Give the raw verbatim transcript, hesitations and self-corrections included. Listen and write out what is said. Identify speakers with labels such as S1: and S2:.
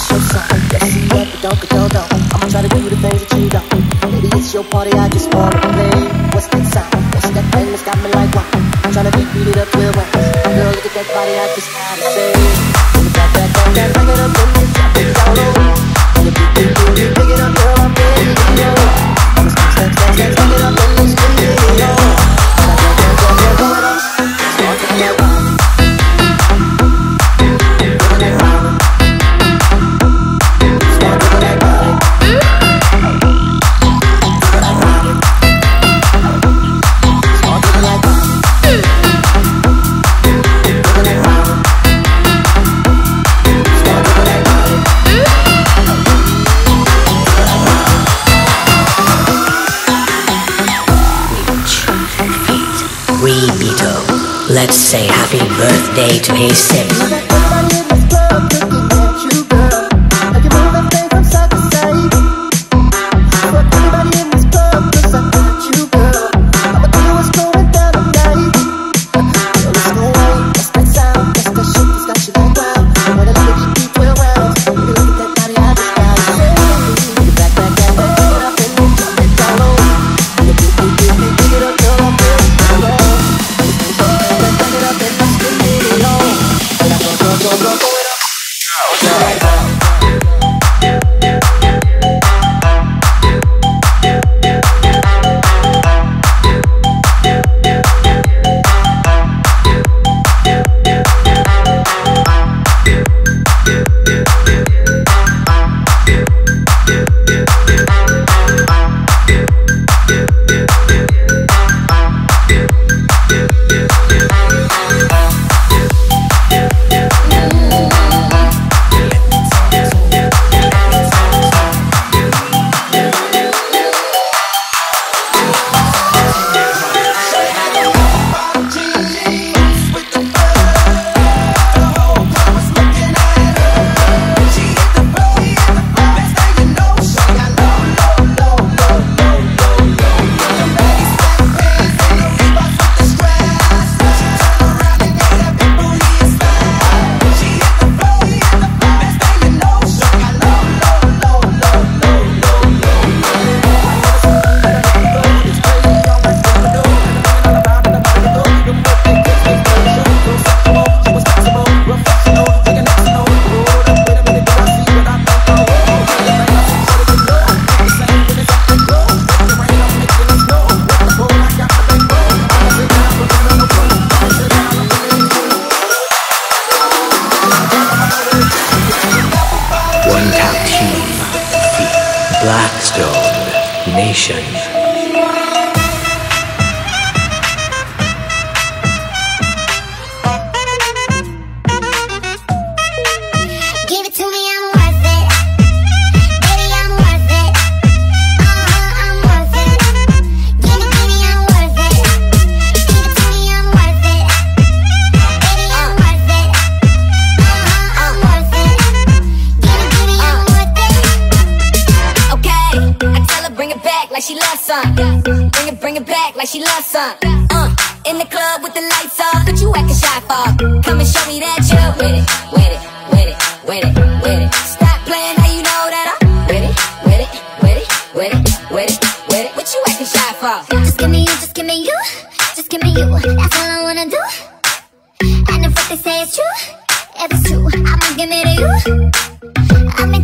S1: show some. Let's see what the don't, don't, don't. I'ma try to do the things that you don't. Baby, it's your party, I just wanna play. What's that sound? What's that thing that's got me like wow? I'm tryna beat, beat it up twelve rounds. Girl, look at that body, I just gotta say. When you back, back, back, back, bring it up, then you drop it down low. When you beat, beat, beat, beat, pick it up, girl, I'm ready to go. I'ma stack, stack, stack, stack, stack it up, and let's get it on. Back, back, back, back, back, go it up. Start to that round. Look at that round. Start to that body.
S2: We Bito, let's say happy birthday to Haysim. OneTap team, the BlackStone Nation.
S3: Like she loves some. Bring it, bring it back like she loves some. Uh, in the club with the lights on. But you acting shy for. Come and show me that you're with it, with it, with it, with it, with it. Stop playing, now you know that I'm with it, with it, with it, with it, with it, with it. What you acting shy for?
S4: Just give me you, just give me you, just give me you. That's all I wanna do. And if what they say is true, if it's true, I'ma give it to you. I mean